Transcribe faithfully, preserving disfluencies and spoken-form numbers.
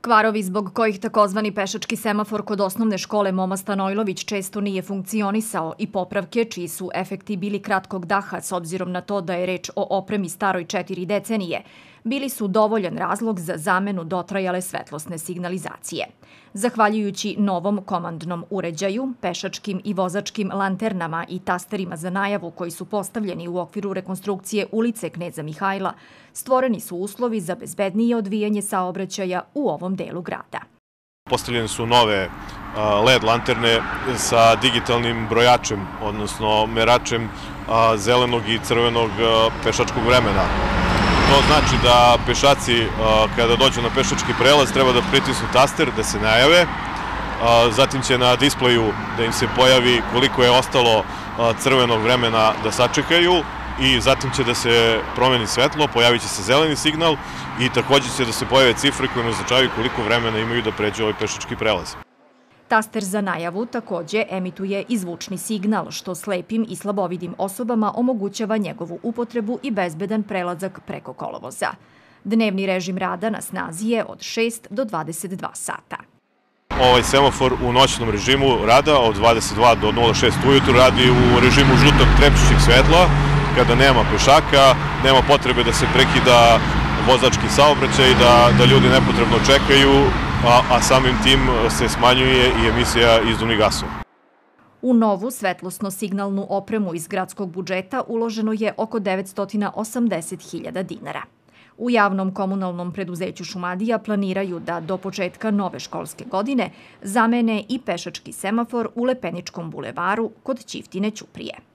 Kvarovi zbog kojih takozvani pešački semafor kod osnovne škole Moma Stanojlović često nije funkcionisao i popravke čiji su efekti bili kratkog daha s obzirom na to da je reč o opremi staroj četiri decenije, bili su dovoljan razlog za zamenu dotrajale svetlosne signalizacije. Zahvaljujući novom komandnom uređaju, pešačkim i vozačkim lanternama i tasterima za najavu koji su postavljeni u okviru rekonstrukcije ulice Kneza Mihajla, stvoreni su uslovi za bezbednije odvijanje saobraćaja u ovom delu grada. Postavljene su nove L E D lanterne sa digitalnim brojačem, odnosno meračem zelenog i crvenog pešačkog vremena. To znači da pešaci kada dođu na pešački prelaz treba da pritisnu taster, da se najave, zatim će na displeju da im se pojavi koliko je ostalo crvenog vremena da sačekaju i zatim će da se promeni svetlo, pojavit će se zeleni signal i također će da se pojave cifre koje označavaju koliko vremena imaju da pređu ovaj pešački prelaz. Taster za najavu također emituje i zvučni signal, što slepim i slabovidim osobama omogućava njegovu upotrebu i bezbedan prelazak preko kolovoza. Dnevni režim rada na snazi je od šest do dvadeset dva sata. Ovaj semafor u noćnom režimu rada od dvadeset dva do nula šest ujutru radi u režimu žutog trepćućeg svetla, kada nema pešaka, nema potrebe da se prekida vozački saobraćaj, da, da ljudi nepotrebno čekaju, a, a samim tim se smanjuje i emisija izduvnih gasova. U novu svetlosno-signalnu opremu iz gradskog budžeta uloženo je oko devetsto osamdeset hiljada dinara. U javnom komunalnom preduzeću Šumadija planiraju da do početka nove školske godine zamene i pešački semafor u Lepeničkom bulevaru kod Ćiftine ćuprije.